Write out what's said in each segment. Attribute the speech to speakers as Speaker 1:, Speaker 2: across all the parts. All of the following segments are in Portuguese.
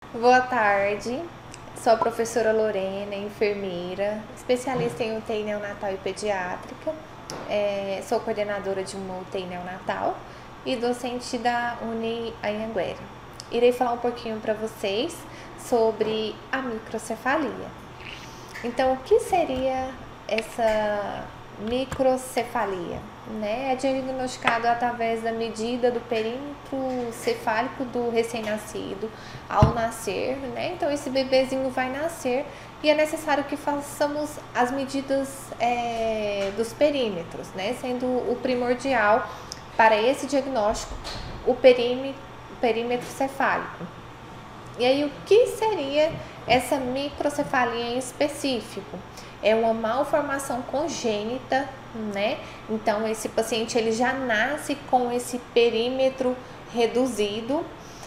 Speaker 1: Boa tarde, sou a professora Lorena, enfermeira, especialista em UTI neonatal e pediátrica, sou coordenadora de uma UTI neonatal e docente da Uni Anhanguera. Irei falar um pouquinho para vocês sobre a microcefalia. Então, o que seria essa microcefalia? É diagnosticado através da medida do perímetro cefálico do recém-nascido ao nascer, Então, esse bebezinho vai nascer e é necessário que façamos as medidas dos perímetros, Sendo o primordial para esse diagnóstico o perímetro cefálico. E aí, o que seria essa microcefalia em específico? É uma malformação congênita, Então, esse paciente ele já nasce com esse perímetro reduzido,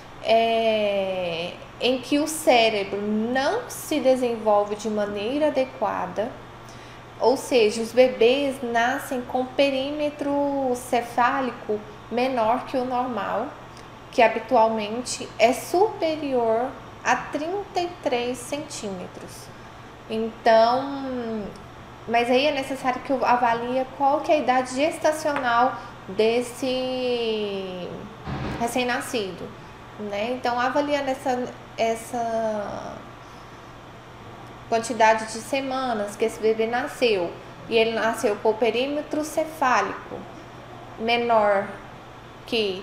Speaker 1: em que o cérebro não se desenvolve de maneira adequada, ou seja, os bebês nascem com perímetro cefálico menor que o normal, que habitualmente é superior a 33 centímetros. Então, mas aí é necessário que eu avalie qual que é a idade gestacional desse recém-nascido, Então, avaliando essa quantidade de semanas que esse bebê nasceu, e ele nasceu com o perímetro cefálico menor que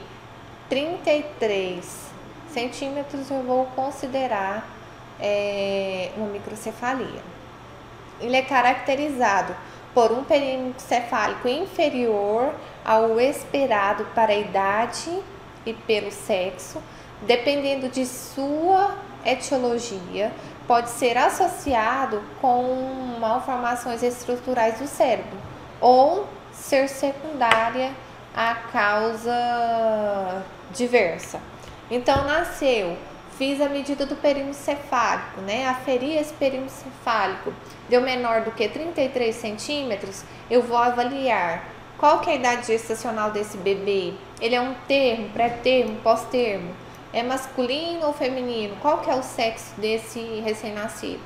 Speaker 1: 33 centímetros, eu vou considerar uma microcefalia. Ele é caracterizado por um perímetro cefálico inferior ao esperado para a idade e pelo sexo, dependendo de sua etiologia, pode ser associado com malformações estruturais do cérebro ou ser secundária a causa diversa. Então, nasceu, fiz a medida do perímetro cefálico, Aferi esse perímetro cefálico, deu menor do que 33 centímetros, eu vou avaliar qual que é a idade gestacional desse bebê. Ele é um termo, pré-termo, pós-termo? É masculino ou feminino? Qual que é o sexo desse recém-nascido?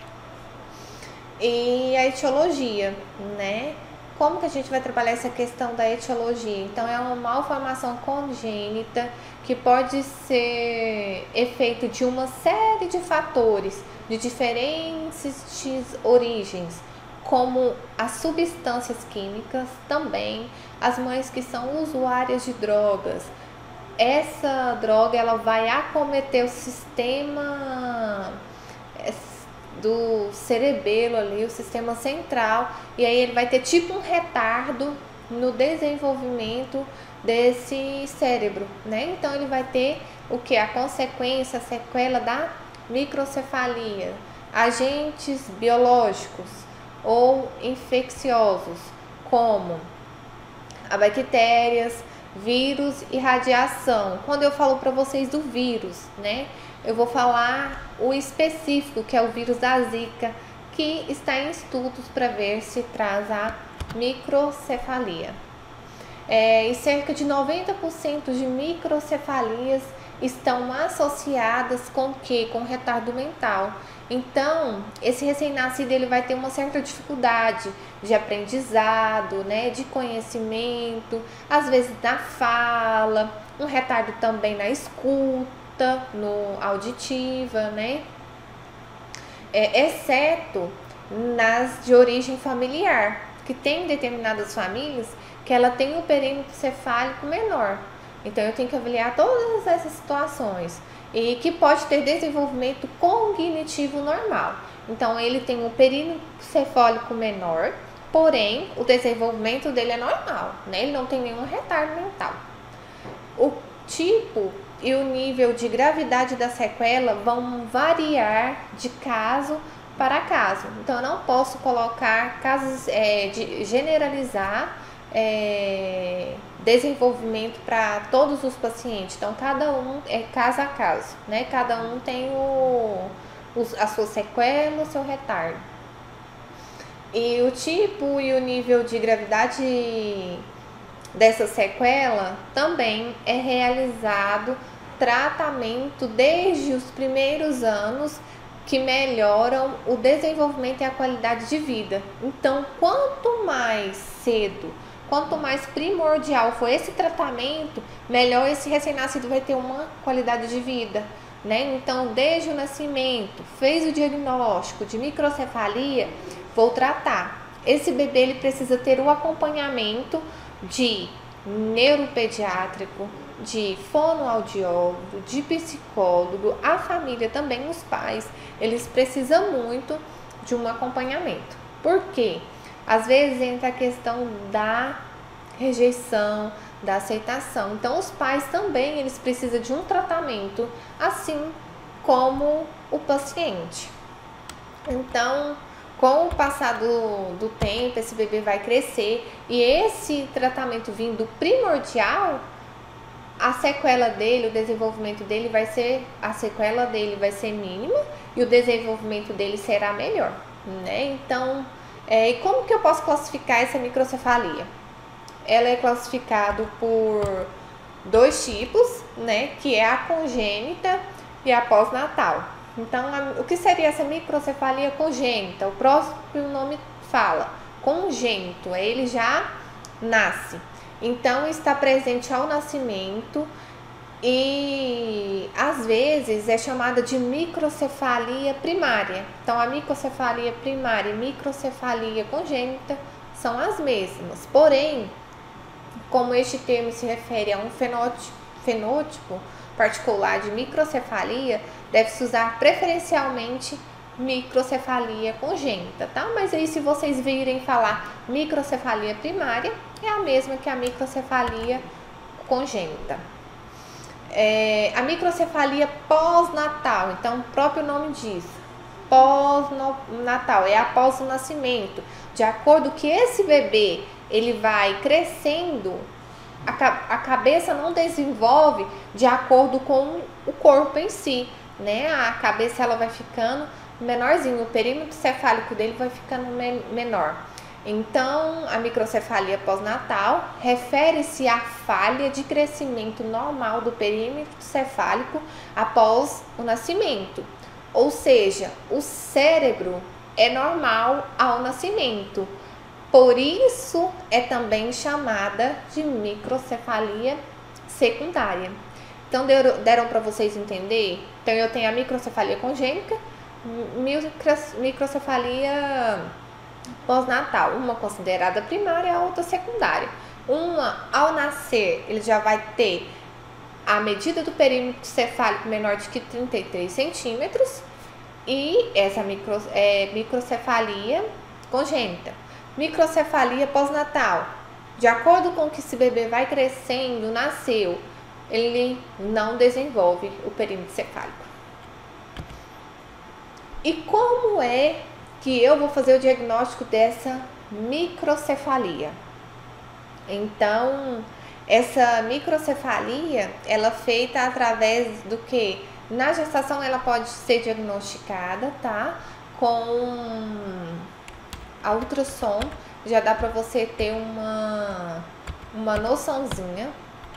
Speaker 1: E a etiologia, Como que a gente vai trabalhar essa questão da etiologia? Então, é uma malformação congênita que pode ser efeito de uma série de fatores de diferentes origens, como as substâncias químicas, também as mães que são usuárias de drogas. Essa droga ela vai acometer o sistema do cerebelo ali, o sistema central, e aí ele vai ter tipo um retardo no desenvolvimento desse cérebro, Então ele vai ter o que? A consequência, a sequela da microcefalia, agentes biológicos ou infecciosos, como a bactérias, vírus e radiação. Quando eu falo para vocês do vírus, eu vou falar o específico, que é o vírus da Zika, que está em estudos para ver se traz a microcefalia. E cerca de 90% de microcefalias estão associadas com o quê? Com retardo mental. Então, esse recém-nascido ele vai ter uma certa dificuldade de aprendizado, de conhecimento, às vezes na fala, um retardo também na escuta, no auditiva, exceto nas de origem familiar, que tem determinadas famílias que ela tem um perímetro cefálico menor. Então, eu tenho que avaliar todas essas situações e que pode ter desenvolvimento cognitivo normal. Então, ele tem um perímetro cefálico menor, porém, o desenvolvimento dele é normal, Ele não tem nenhum retardo mental. O tipo e o nível de gravidade da sequela vão variar de caso para caso. Então, eu não posso colocar casos generalizar desenvolvimento para todos os pacientes. Então, cada um é caso a caso, Cada um tem a sua sequela, o seu retardo. E o tipo e o nível de gravidade dessa sequela também é realizado tratamento desde os primeiros anos que melhoram o desenvolvimento e a qualidade de vida. Então, quanto mais cedo, quanto mais primordial for esse tratamento, melhor esse recém-nascido vai ter uma qualidade de vida, né? Então, desde o nascimento, fez o diagnóstico de microcefalia, vou tratar. Esse bebê ele precisa ter o acompanhamento de neuropediátrico, de fonoaudiólogo, de psicólogo, a família também, os pais, eles precisam muito de um acompanhamento. Por quê? Às vezes entra a questão da rejeição, da aceitação. Então, os pais também, eles precisam de um tratamento, assim como o paciente. Então, com o passar do tempo, esse bebê vai crescer e esse tratamento vindo primordial, a sequela dele, o desenvolvimento dele vai ser, a sequela dele vai ser mínima e o desenvolvimento dele será melhor, né? Então, e como que eu posso classificar essa microcefalia? Ela é classificada por dois tipos, né? Que é a congênita e a pós-natal. Então, o que seria essa microcefalia congênita? O próprio nome fala, congênito, ele já nasce. Então, está presente ao nascimento e, às vezes, é chamada de microcefalia primária. Então, a microcefalia primária e microcefalia congênita são as mesmas. Porém, como este termo se refere a um fenótipo particular de microcefalia, deve-se usar preferencialmente microcefalia congênita, tá? Mas aí, se vocês virem falar microcefalia primária, é a mesma que a microcefalia congênita. A microcefalia pós-natal, então o próprio nome diz, pós-natal, é após o nascimento. De acordo que esse bebê, ele vai crescendo, a cabeça não desenvolve de acordo com o corpo em si, né? A cabeça ela vai ficando menorzinho, o perímetro cefálico dele vai ficando menor. Então, a microcefalia pós-natal refere-se à falha de crescimento normal do perímetro cefálico após o nascimento. Ou seja, o cérebro é normal ao nascimento. Por isso, é também chamada de microcefalia secundária. Então, deram para vocês entender? Então, eu tenho a microcefalia congênita, microcefalia pós-natal, uma considerada primária, a outra secundária. Uma, ao nascer, ele já vai ter a medida do perímetro cefálico menor de que 33 centímetros e essa microcefalia congênita. Microcefalia pós-natal, de acordo com que esse bebê vai crescendo, nasceu, ele não desenvolve o perímetro cefálico. E como é que eu vou fazer o diagnóstico dessa microcefalia? Então, essa microcefalia, ela é feita através do que? Na gestação ela pode ser diagnosticada, tá? Com a ultrassom, já dá para você ter uma noçãozinha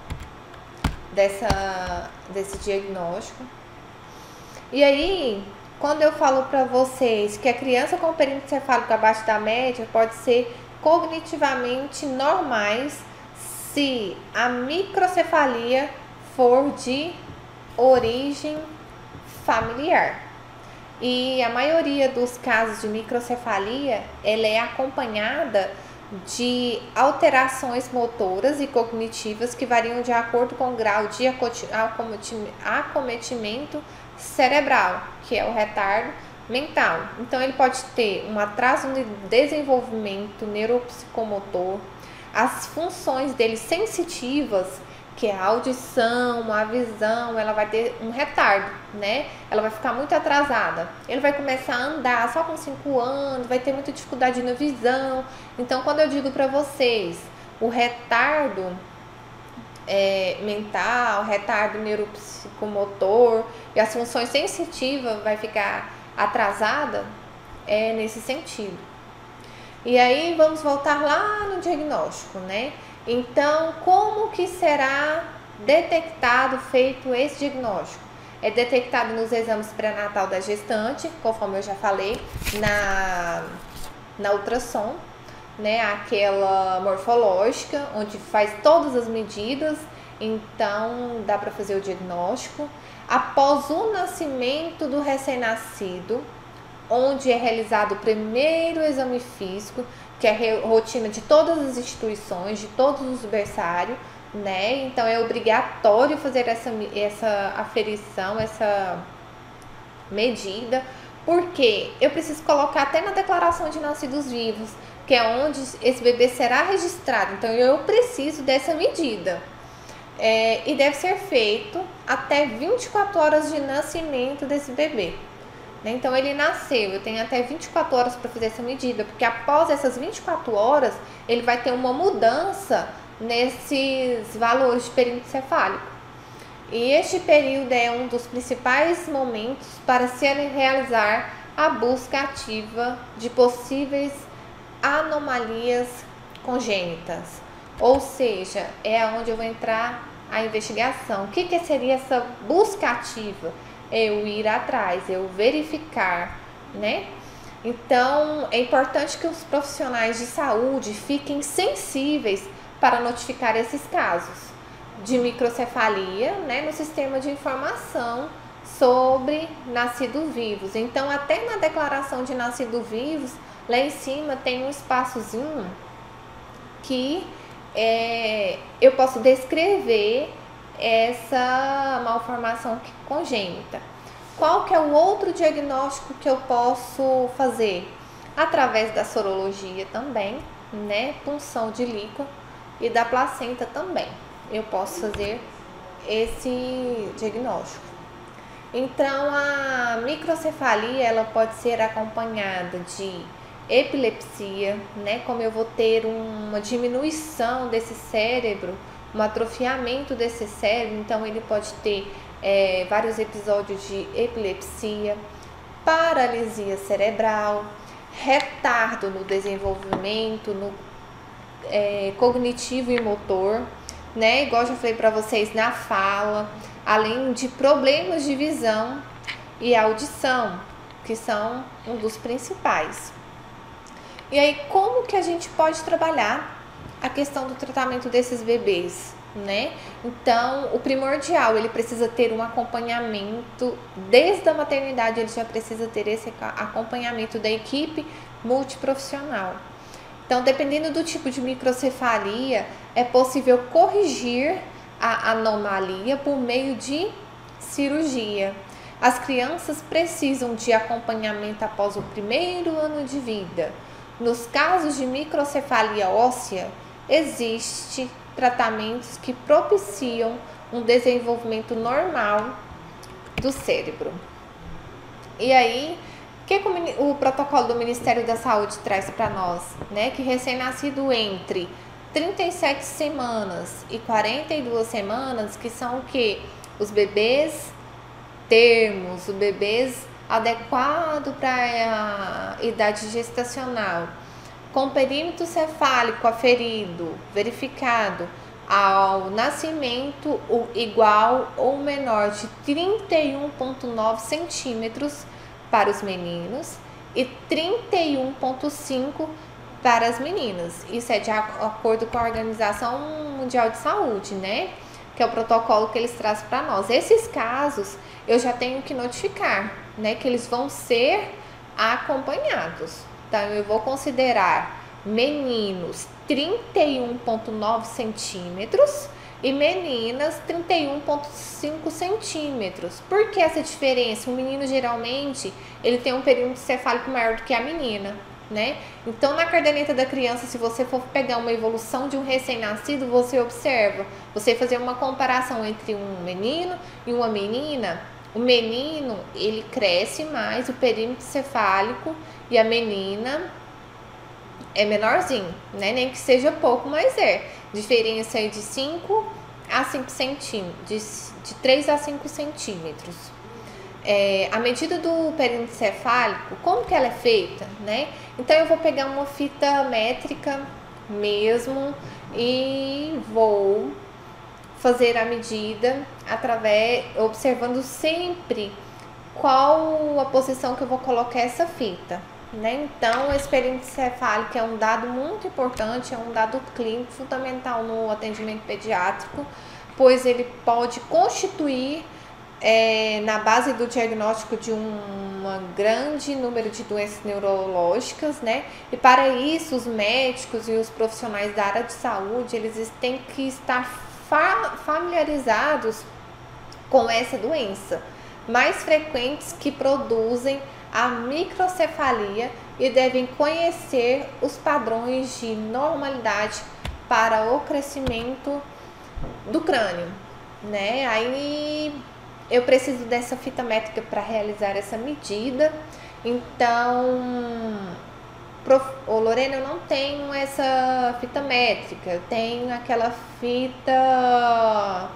Speaker 1: desse diagnóstico. E aí, quando eu falo para vocês que a criança com perímetro cefálico abaixo da média pode ser cognitivamente normais se a microcefalia for de origem familiar. E a maioria dos casos de microcefalia, ela é acompanhada de alterações motoras e cognitivas que variam de acordo com o grau de acometimento cerebral, que é o retardo mental. Então, ele pode ter um atraso no desenvolvimento neuropsicomotor, as funções dele sensitivas, que é a audição, a visão, ela vai ter um retardo, né? Ela vai ficar muito atrasada. Ele vai começar a andar só com 5 anos, vai ter muita dificuldade na visão. Então, quando eu digo para vocês, o retardo mental, retardo neuropsicomotor e as funções sensitivas vai ficar atrasada, é nesse sentido. E aí, vamos voltar lá no diagnóstico, né? Então, como que será detectado, feito esse diagnóstico? É detectado nos exames pré-natal da gestante, conforme eu já falei, na ultrassom, né? Aquela morfológica, onde faz todas as medidas, então dá para fazer o diagnóstico. Após o nascimento do recém-nascido, onde é realizado o primeiro exame físico, que é a rotina de todas as instituições, de todos os berçários, né? Então é obrigatório fazer essa aferição, essa medida, porque eu preciso colocar até na declaração de nascidos vivos, que é onde esse bebê será registrado. Então eu preciso dessa medida. E deve ser feito até 24 horas de nascimento desse bebê. Então ele nasceu, eu tenho até 24 horas para fazer essa medida, porque após essas 24 horas ele vai ter uma mudança nesses valores de perímetro cefálico. E este período é um dos principais momentos para se realizar a busca ativa de possíveis anomalias congênitas. Ou seja, é onde eu vou entrar a investigação. O que seria essa busca ativa? Eu ir atrás, eu verificar, né? Então, é importante que os profissionais de saúde fiquem sensíveis para notificar esses casos de microcefalia, né, no sistema de informação sobre nascidos vivos. Então, até na declaração de nascidos vivos, lá em cima tem um espaçozinho que eu posso descrever essa malformação congênita. Qual que é o outro diagnóstico que eu posso fazer? Através da sorologia também, né? Punção de líquor e da placenta também. Eu posso fazer esse diagnóstico. Então, a microcefalia, ela pode ser acompanhada de epilepsia, né? Como eu vou ter uma diminuição desse cérebro, um atrofiamento desse cérebro, então ele pode ter vários episódios de epilepsia, paralisia cerebral, retardo no desenvolvimento cognitivo e motor, né? Igual eu já falei para vocês, na fala, além de problemas de visão e audição, que são um dos principais. E aí, como que a gente pode trabalhar a questão do tratamento desses bebês, né? Então, o primordial, ele precisa ter um acompanhamento, desde a maternidade ele já precisa ter esse acompanhamento da equipe multiprofissional. Então, dependendo do tipo de microcefalia, é possível corrigir a anomalia por meio de cirurgia. As crianças precisam de acompanhamento após o primeiro ano de vida. Nos casos de microcefalia óssea, existem tratamentos que propiciam um desenvolvimento normal do cérebro. E aí, o que o protocolo do Ministério da Saúde traz para nós? Né? Que recém-nascido entre 37 semanas e 42 semanas, que são o quê? Os bebês termos, os bebês adequado para a idade gestacional, com perímetro cefálico aferido, verificado ao nascimento igual ou menor de 31,9 centímetros para os meninos e 31,5 para as meninas. Isso é de acordo com a Organização Mundial de Saúde, né? Que é o protocolo que eles trazem para nós. Esses casos eu já tenho que notificar, né? Que eles vão ser acompanhados. Então, eu vou considerar meninos 31,9 centímetros e meninas 31,5 centímetros. Por que essa diferença? O menino, geralmente, ele tem um perímetro cefálico maior do que a menina, né? Então, na caderneta da criança, se você for pegar uma evolução de um recém-nascido, você observa, você fazer uma comparação entre um menino e uma menina, o menino, ele cresce mais, o perímetro cefálico, e a menina é menorzinho, né? Nem que seja pouco, mas diferença aí de 5 a 5 centímetros, de 3 a 5 centímetros. A medida do perímetro cefálico, como que ela é feita, né? Então, eu vou pegar uma fita métrica mesmo e vou fazer a medida observando sempre qual a posição que eu vou colocar essa fita, né? Então, esse perímetro cefálico é um dado muito importante, é um dado clínico fundamental no atendimento pediátrico, pois ele pode constituir na base do diagnóstico de um grande número de doenças neurológicas, né? E para isso, os médicos e os profissionais da área de saúde, eles têm que estar familiarizados com essa doença, mais frequentes que produzem a microcefalia e devem conhecer os padrões de normalidade para o crescimento do crânio, né? Aí eu preciso dessa fita métrica para realizar essa medida. Então, Lorena, eu não tenho essa fita métrica, eu tenho aquela fita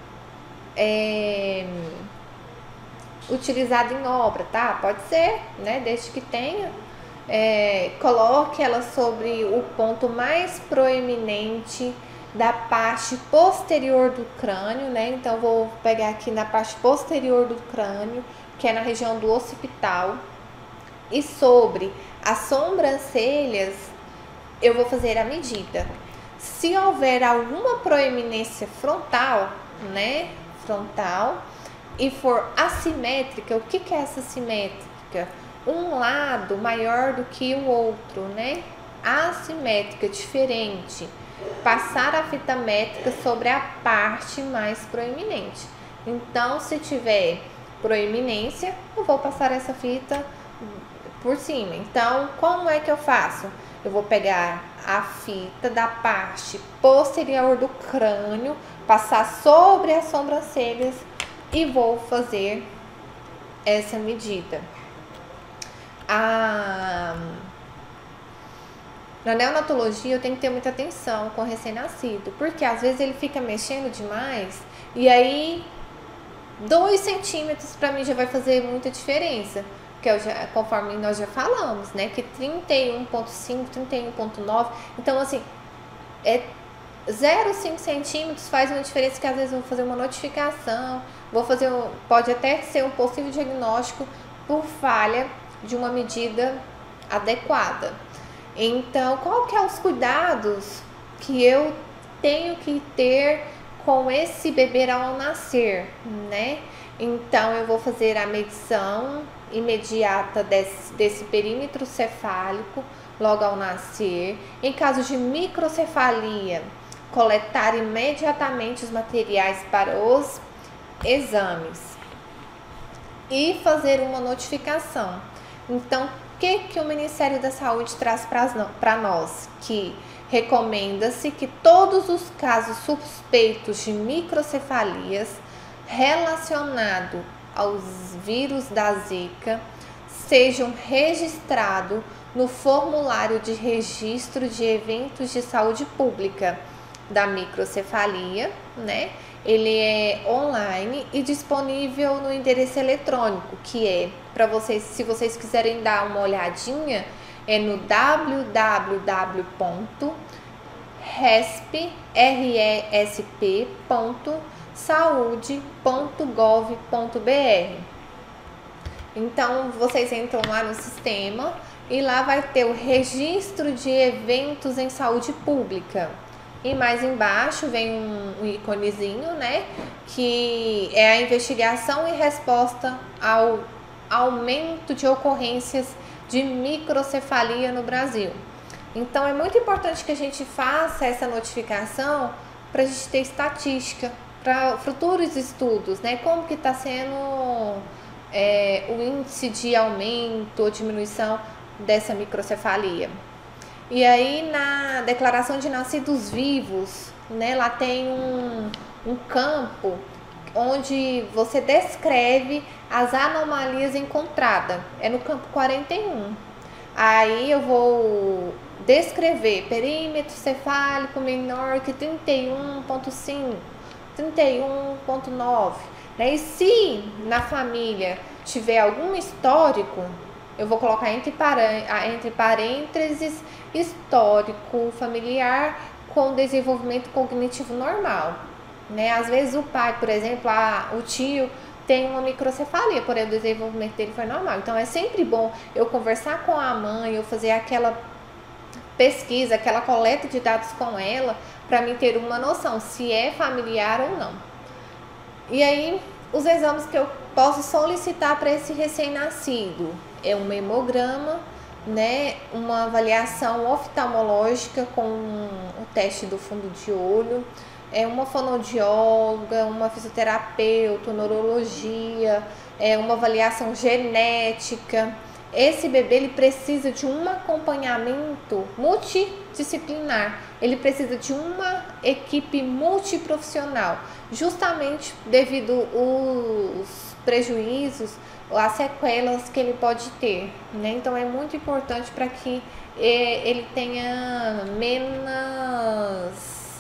Speaker 1: utilizada em obra, tá? Pode ser, né? Desde que tenha. Coloque ela sobre o ponto mais proeminente da parte posterior do crânio, né? Então, vou pegar aqui na parte posterior do crânio, que é na região do occipital. E sobre as sobrancelhas, eu vou fazer a medida. Se houver alguma proeminência frontal, né? Frontal, e for assimétrica, o que é essa assimétrica? Um lado maior do que o outro, né? Assimétrica, diferente. Passar a fita métrica sobre a parte mais proeminente. Então, se tiver proeminência, eu vou passar essa fita por cima. Então, como é que eu faço? Eu vou pegar a fita da parte posterior do crânio, passar sobre as sobrancelhas e vou fazer essa medida. Na neonatologia eu tenho que ter muita atenção com o recém-nascido, porque às vezes ele fica mexendo demais e aí 2 centímetros para mim já vai fazer muita diferença, porque conforme nós já falamos, né, que 31,5, 31,9, então assim, 0,5 centímetros faz uma diferença, que às vezes eu vou fazer uma notificação, pode até ser um possível diagnóstico por falha de uma medida adequada. Então, qual que é os cuidados que eu tenho que ter com esse bebê ao nascer, né? Então, eu vou fazer a medição imediata desse perímetro cefálico logo ao nascer. Em caso de microcefalia, coletar imediatamente os materiais para os exames e fazer uma notificação. Então, o que o Ministério da Saúde traz para nós? Que recomenda-se que todos os casos suspeitos de microcefalias relacionados aos vírus da Zika sejam registrados no formulário de registro de eventos de saúde pública da microcefalia, né? Ele é online e disponível no endereço eletrônico, que é, para vocês, se vocês quiserem dar uma olhadinha, é no www.resp.saude.gov.br. Então, vocês entram lá no sistema e lá vai ter o registro de eventos em saúde pública. E mais embaixo vem um íconezinho, né, que é a investigação e resposta ao aumento de ocorrências de microcefalia no Brasil. Então, é muito importante que a gente faça essa notificação para a gente ter estatística para futuros estudos, né, como que está sendo o índice de aumento ou diminuição dessa microcefalia. E aí, na declaração de nascidos vivos, né, lá tem um campo onde você descreve as anomalias encontradas. É no campo 41. Aí eu vou descrever perímetro cefálico menor que 31,5, 31,9. Né? E se na família tiver algum histórico, eu vou colocar entre parênteses histórico familiar com desenvolvimento cognitivo normal. né? Às vezes o pai, por exemplo, o tio tem uma microcefalia, porém o desenvolvimento dele foi normal. Então é sempre bom eu conversar com a mãe, eu fazer aquela pesquisa, aquela coleta de dados com ela, para mim ter uma noção se é familiar ou não. E aí, os exames que eu posso solicitar para esse recém-nascido é um hemograma, né, uma avaliação oftalmológica com o teste do fundo de olho, uma fonoaudióloga, uma fisioterapeuta, neurologia, uma avaliação genética. Esse bebê ele precisa de um acompanhamento multidisciplinar, ele precisa de uma equipe multiprofissional, justamente devido aos prejuízos, as sequelas que ele pode ter, né? Então é muito importante para que ele tenha menos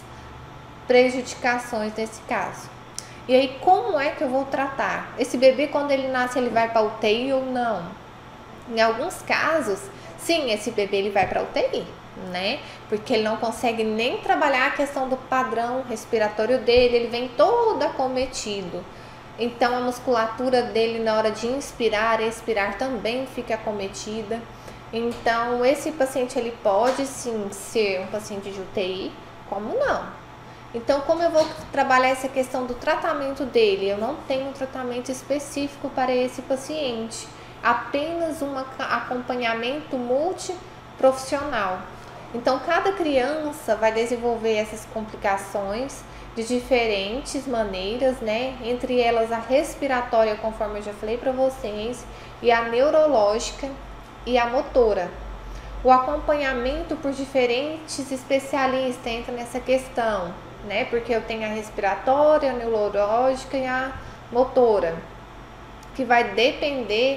Speaker 1: prejudicações nesse caso. E aí, como é que eu vou tratar? Esse bebê, quando ele nasce, ele vai para UTI ou não? Em alguns casos, sim, esse bebê ele vai para UTI, né? Porque ele não consegue nem trabalhar a questão do padrão respiratório dele, ele vem todo acometido. Então, a musculatura dele na hora de inspirar e expirar também fica acometida. Então, esse paciente ele pode sim ser um paciente de UTI, como não? Então, como eu vou trabalhar essa questão do tratamento dele? Eu não tenho um tratamento específico para esse paciente, apenas um acompanhamento multiprofissional. Então, cada criança vai desenvolver essas complicações de diferentes maneiras, né? Entre elas a respiratória, conforme eu já falei para vocês, e a neurológica e a motora. O acompanhamento por diferentes especialistas entra nessa questão, né? Porque eu tenho a respiratória, a neurológica e a motora, que vai depender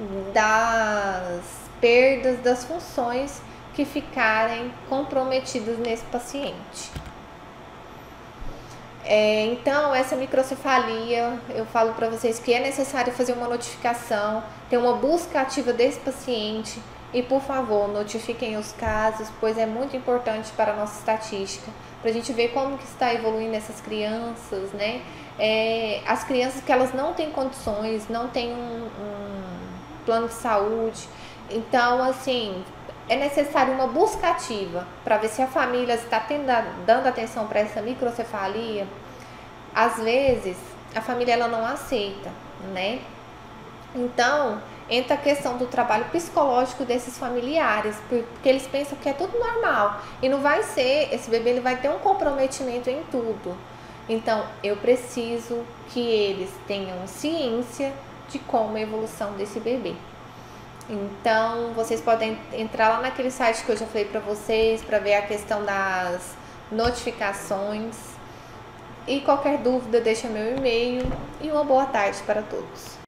Speaker 1: das perdas das funções que ficarem comprometidas nesse paciente. Então, essa microcefalia, eu falo para vocês que é necessário fazer uma notificação, ter uma busca ativa desse paciente e, por favor, notifiquem os casos, pois é muito importante para a nossa estatística, para a gente ver como que está evoluindo essas crianças, né? As crianças que elas não têm condições, não têm um plano de saúde, então, assim, é necessário uma busca ativa para ver se a família está dando atenção para essa microcefalia. Às vezes, a família ela não aceita, né? Então, entra a questão do trabalho psicológico desses familiares, porque eles pensam que é tudo normal e não vai ser, esse bebê ele vai ter um comprometimento em tudo. Então, eu preciso que eles tenham ciência de como é a evolução desse bebê. Então, vocês podem entrar lá naquele site que eu já falei para vocês, para ver a questão das notificações. E qualquer dúvida, deixa meu e-mail. E uma boa tarde para todos.